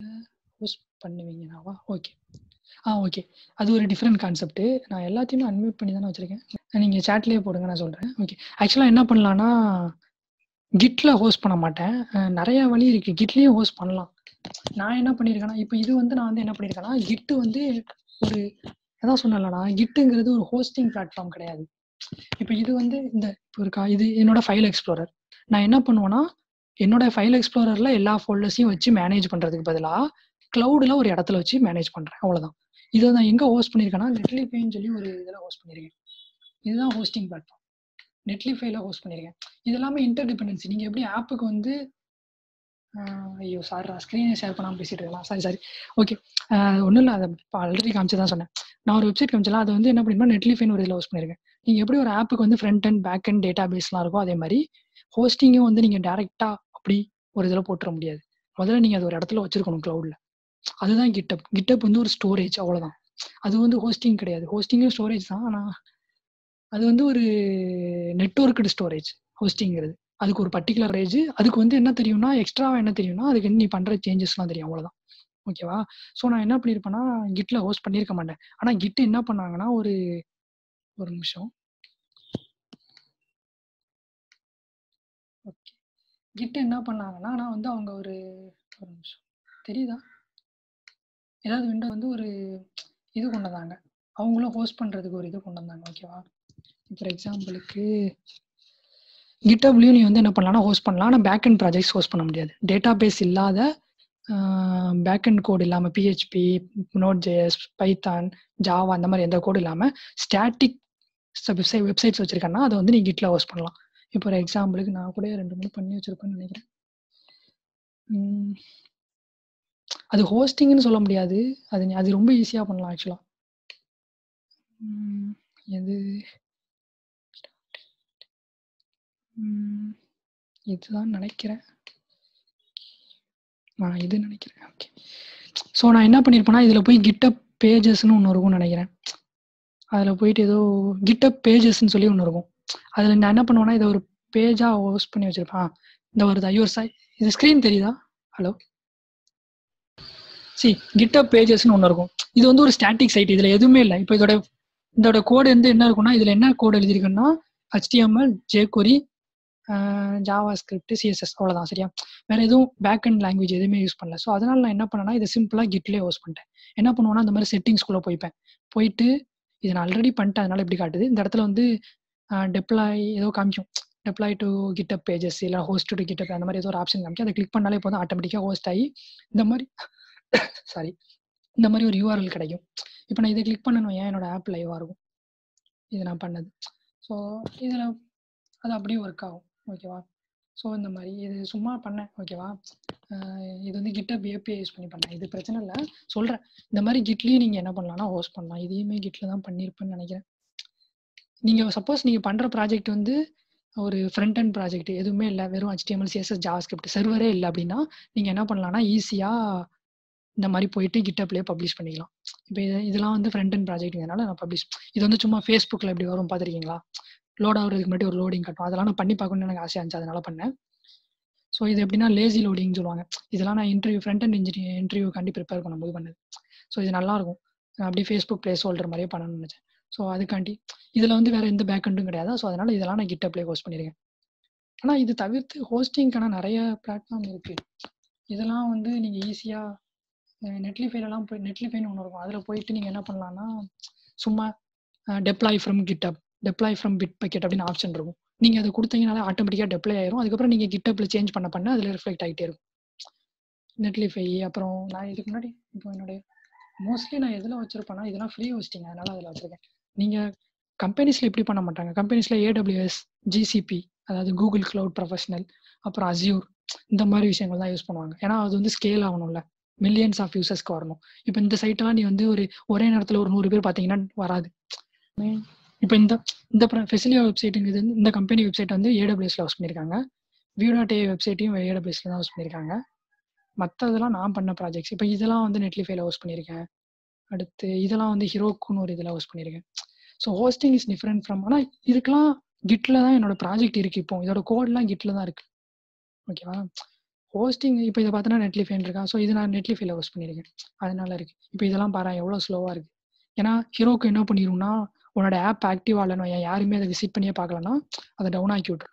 Host பண்ணுவீங்கனாவா? Okay. Okay. அது ஒரு different concept. நான் எல்லாத்தையுமே அன்மியூட் பண்ணி தானே வச்சுருக்கேன். நீங்கள் சேட்லேயே போடுங்க, நான் சொல்கிறேன். ஓகே. ஆக்சுவலாக என்ன பண்ணலான்னா, கிட்ல ஹோஸ்ட் பண்ண மாட்டேன். நிறைய வழி இருக்குது. கிட்லேயும் ஹோஸ்ட் பண்ணலாம். நான் என்ன பண்ணியிருக்கேன்னா, இப்போ இது வந்து நான் வந்து என்ன பண்ணியிருக்கேன்னா, கிட்டு வந்து ஒரு அதான் சொன்னேன்லடா, கிட்டுங்கிறது ஒரு ஹோஸ்டிங் பிளாட்ஃபார்ம் கிடையாது. இப்போ இது வந்து இது என்னோட ஃபைல் எக்ஸ்ப்ளோரர். நான் என்ன பண்ணுவேன்னா, என்னோட ஃபைல் எக்ஸ்ப்ளோரரில் எல்லா ஃபோல்டர்ஸையும் வச்சு மேனேஜ் பண்ணுறதுக்கு பதிலாக க்ளவுடில் ஒரு இடத்துல வச்சு மேனேஜ் பண்ணுறேன். அவ்வளோதான். இதை நான் எங்கே ஹோஸ்ட் பண்ணியிருக்கேன்னா, நெட்லிஃபைன்னு சொல்லி ஒரு இதில் ஹோஸ்ட் பண்ணியிருக்கேன். இதுதான் ஹோஸ்டிங் பிளாட்ஃபார்ம். நெட்லிஃபைல ஹோஸ்ட் பண்ணியிருக்கேன். இது எல்லாமே இன்டர் டிபெண்டன்சி. நீங்கள் எப்படி ஆப்புக்கு வந்து ஐயோ சாரி, ஸ்க்ரீனை ஷேர் பண்ணாமல் பேசிட்டு இருக்கலாம். சாரி. ஓகே. ஒன்றும் இல்லை, அதை ஆல்ரெடி காமிச்சு தான் சொன்னேன். நான் ஒரு வெப்சைட் காமிச்சலாம், அதை வந்து என்ன பண்ணிருப்பேன், நெட்லிஃபைன்னு ஒரு இதில் ஹோஸ்ட் பண்ணியிருக்கேன். நீங்கள் எப்படி ஒரு ஆப்புக்கு வந்து front and back and data பேஸ்லாம் இருக்கோ, அதே மாதிரி ஹோஸ்டிங்கும் வந்து நீங்கள் டேரெக்டாக அப்படி ஒரு இதில் போட்டுற முடியாது. முதல்ல நீங்கள் அது ஒரு இடத்துல வச்சிருக்கணும் க்ளவுடில். அதுதான் கிட்டப். கிட்டப் வந்து ஒரு ஸ்டோரேஜ், அவ்வளோதான். அது வந்து ஹோஸ்டிங் கிடையாது. ஹோஸ்டிங்கும் ஸ்டோரேஜ் தான், ஆனால் அது வந்து ஒரு நெட்வொர்க்டு ஸ்டோரேஜ். ஹோஸ்டிங்கிறது அதுக்கு ஒரு பர்டிகுலர் ரேஜ். அதுக்கு வந்து என்ன தெரியும்னா, எக்ஸ்ட்ராவாக என்ன தெரியும்னா, அதுக்கு நீ பண்ணுற சேஞ்சஸ்லாம் தெரியும், அவ்வளோதான். ஓகேவா? ஸோ நான் என்ன பண்ணியிருப்பேன்னா, கிட்ல ஹோஸ்ட் பண்ணியிருக்க மாட்டேன். ஆனால் கிட் என்ன பண்ணாங்கன்னா, ஒரு நிமிஷம். ஓகே. கிட் என்ன பண்ணாங்கன்னா, நான் வந்து அவங்க ஒரு நிமிஷம் தெரியுதா, ஏதாவது விண்டோ வந்து ஒரு இது கொண்டு வந்தாங்க. அவங்களும் ஹோஸ்ட் பண்ணுறதுக்கு ஒரு இது கொண்டு வந்தாங்க. ஓகேவா? ஃபார் எக்ஸாம்பிளுக்கு கிட்டப்லையும் நீ வந்து என்ன பண்ணலாம்னா ஹோஸ்ட் பண்ணலாம். ஆனால் பேக் அண்ட் ப்ராஜெக்ட்ஸ் ஹோஸ்ட் பண்ண முடியாது. டேட்டா பேஸ் இல்லாத பேக் அண்ட் கோட் இல்லாமல், பிஹெச்பி, நோட்.js, பைத்தான், ஜாவா அந்த மாதிரி எந்த கோடு இல்லாமல் ஸ்டாட்டிக் வெப்சைட்ஸ் வச்சுருக்கேன்னா அதை வந்து நீ கிட்ல ஹோஸ்ட் பண்ணலாம். இப்போ ஒரு எக்ஸாம்பிளுக்கு நான் கூட 2-3 பண்ணி வச்சுருப்பேன்னு நினைக்கிறேன். அது ஹோஸ்டிங்னு சொல்ல முடியாது. அது ரொம்ப ஈஸியாக பண்ணலாம் ஆக்சுவலாக. எது இதுதான் நினைக்கிறேன். இது நினைக்கிறேன். ஓகே. ஸோ நான் என்ன பண்ணியிருப்பேன்னா, இதில் போய் கிட்டப் பேஜஸ்ன்னு ஒன்று இருக்கும்னு நினைக்கிறேன். அதில் போயிட்டு ஏதோ கிட்டப் பேஜஸ்ன்னு சொல்லி ஒன்று இருக்கும். அதில் நான் என்ன பண்ணுவேன்னா, இதை ஒரு பேஜாக ஹோஸ்ட் பண்ணி வச்சுருப்பேன். இந்த வருது ஐயோர் சாய், இது ஸ்க்ரீன் தெரியுதா? ஹலோ. கிட்டப் பேஜஸ்ன்னு ஒன்று இருக்கும். இது வந்து ஒரு ஸ்டாட்டிக் சைட். இதில் எதுவுமே இல்லை. இப்போ இதோட கோடு வந்து என்ன இருக்குன்னா, இதில் என்ன கோடு எழுதியிருக்குன்னா, HTML, jQuery, JavaScript, CSS, அவ்வளோதான். சரியா? வேற எதுவும் பேக் அண்ட் லாங்குவேஜ் எதுவுமே யூஸ் பண்ணல. ஸோ அதனால நான் என்ன பண்ணேன்னா, இதை சிம்பிளாக கிட்லேயே ஹோஸ்ட் பண்ணிட்டேன். என்ன பண்ணுவேன்னா, இந்த மாதிரி செட்டிங்ஸ்குள்ளே போயிட்டு இதை நான் ஆல்ரெடி பண்ணிட்டேன், அதனால இப்படி காட்டுது. இந்த இடத்துல வந்து டெப்ளாய் ஏதோ காமிக்கும், டெப்ளாய் டு கிட்டப் பேஜஸ் இல்லை ஹோஸ்ட் டு கிட்டப், அந்த மாதிரி ஏதோ ஒரு ஆப்ஷன் காமிக்கும். அதை கிளிக் பண்ணாலே போதும், ஆட்டோமேட்டிக்காக ஹோஸ்ட் ஆகி இந்த மாதிரி இந்த மாதிரி ஒரு URL கிடைக்கும். இப்போ நான் இதை கிளிக் பண்ணணும், ஏன் என்னோட ஆப் லைவாக இருக்கும் இது நான் பண்ணது. ஸோ இதில் அது அப்படியே ஒர்க் ஆகும். ஓகேவா? ஸோ இந்த மாதிரி இது சும்மா பண்ணேன். ஓகேவா? இது வந்து கிட்டப் API யூஸ் பண்ணி பண்ணேன். இது பிரச்சனை இல்லை, சொல்கிறேன். இந்த மாதிரி கிட்லேயும் நீங்கள் என்ன பண்ணலாம்னா ஹோஸ்ட் பண்ணலாம். இதையுமே கிட்டில் தான் பண்ணியிருப்பேன்னு நினைக்கிறேன். நீங்கள் சப்போஸ் நீங்கள் பண்ணுற ப்ராஜெக்ட் வந்து ஒரு ஃப்ரண்ட் அண்ட் ப்ராஜெக்ட் எதுவுமே இல்லை, வெறும் HTML, CSS, JavaScript சர்வரே இல்லை அப்படின்னா நீங்கள் என்ன பண்ணலாம்னா ஈஸியாக இந்த மாதிரி போயிட்டு கிட்டப்லேயே பப்ளிஷ் பண்ணிக்கலாம். இப்போ இதெல்லாம் வந்து ஃப்ரண்ட் அண்ட் ப்ராஜெக்ட்னால நான் பப்ளிஷ், இது வந்து சும்மா ஃபேஸ்புக்கில் எப்படி வரும் பார்த்துருக்கீங்களா, லோட் ஆகிறதுக்கு மட்டும் ஒரு லோடிங் கட்டும். அதெல்லாம் நான் பண்ணி பார்க்கணும்னு எனக்கு ஆசையாக இருந்துச்சு, அதனால பண்ணேன். ஸோ இது எப்படின்னா லேசி லோடிங்னு சொல்லுவாங்க. இதெல்லாம் நான் ஃப்ரண்ட் அண்ட் இன்டர்வியூக்காண்டி ப்ரிப்பேர் பண்ணும்போது பண்ணது. ஸோ இது நல்லாயிருக்கும். அப்படியே ஃபேஸ்புக் ப்ளேஸ் ஹோல்டர் மாதிரியே பண்ணணும்னு நினச்சேன். ஸோ அதுக்காண்டி இதில் வந்து வேறு எந்த பேக்கெண்டும் கிடையாது. ஸோ அதனால் இதெல்லாம் நான் கிட்டப்லேயே ஹோஸ்ட் பண்ணியிருக்கேன். ஆனால் இது தவிர்த்து ஹோஸ்டிங்க்கான நிறைய பிளாட்ஃபார்ம் இருக்குது. இதெல்லாம் வந்து நீங்கள் ஈஸியாக நெட்லிஃபைலலாம் நெட்லிஃபைன்னு ஒன்று இருக்கும், அதில் போயிட்டு நீங்கள் என்ன பண்ணலான்னா, சும்மா deploy from GitHub, deploy from Bitbucket அப்படின்னு ஆப்ஷன் இருக்கும். நீங்கள் அதை கொடுத்தீங்கனாலே ஆட்டோமேட்டிக்காக டெப்ளை ஆயிரும். அதுக்கப்புறம் நீங்கள் கிட்டப்பில் சேஞ்ச் பண்ண அதில் ரிஃப்ளெக்ட் ஆகிட்டே இருக்கும் நெட்லிஃபை. அப்புறம் நான் இதுக்கு முன்னாடி இப்போ என்னுடைய மோஸ்ட்லி நான் எதில் வச்சுருப்பேன்னா, இதெல்லாம் ஃப்ரீ ஹோஸ்டிங், அதனால் அதில் வச்சுருக்கேன். நீங்கள் கம்பெனிஸில் இப்படி பண்ண மாட்டாங்க. கம்பெனிஸில் AWS, GCP, அதாவது கூகுள் க்ளவுட் ப்ரொஃபஷனல், அப்புறம் அஸ்யூர், இந்த மாதிரி விஷயங்கள் தான் யூஸ் பண்ணுவாங்க. ஏன்னா அது வந்து ஸ்கேல் ஆகணும்ல, மில்லியன்ஸ் ஆஃப் யூசர்ஸ்க்கு வரணும். இப்போ இந்த சைட்டெல்லாம் நீ வந்து ஒரே நேரத்தில் ஒரு 100 பேர் பார்த்தீங்கன்னா வராது. இப்போ இந்த ஃபெசிலியா வெப்சைட்டுங்கிறது இந்த கம்பெனி வெப்சைட் வந்து AWSல ஹோஸ்ட் பண்ணியிருக்காங்க. Vue.ai வெப்சைட்டையும் AWSல தான் ஹோஸ்ட் பண்ணியிருக்காங்க. மற்றதெல்லாம் நான் பண்ண ப்ராஜெக்ட்ஸ். இப்போ இதெல்லாம் வந்து நெட்லிஃபைல ஹோஸ்ட் பண்ணியிருக்கேன். அடுத்து இதெல்லாம் வந்து ஹிரோக்குன்னு ஒரு இதில் ஹோஸ்ட் பண்ணியிருக்கேன். So hosting is different from, ஆனால் இதுக்கெல்லாம் கிட்டில் தான் என்னோட ப்ராஜெக்ட் இருக்குது. இப்போ இதோட கோட்லாம் கிட்டில் தான் இருக்குது. ஓகேவா? ஹோஸ்டிங் இப்போ இதை பார்த்தோன்னா நெட்லிஃபைன் இருக்கா. ஸோ இது நான் நெட்லிஃபைல ஹோஸ்ட் பண்ணியிருக்கேன், அதனால இருக்கு. இப்போ இதெல்லாம் பாரு எவ்வளோ ஸ்லோவாக இருக்கு. ஏன்னா ஹீரோக்கு என்ன பண்ணிடும்னா, உன்னோட ஆப் ஆக்டிவ் ஆகலன்னு யாருமே அதை விசிட் பண்ணியே பார்க்கலன்னா அதை டவுன் ஆக்கி விட்டுரும்.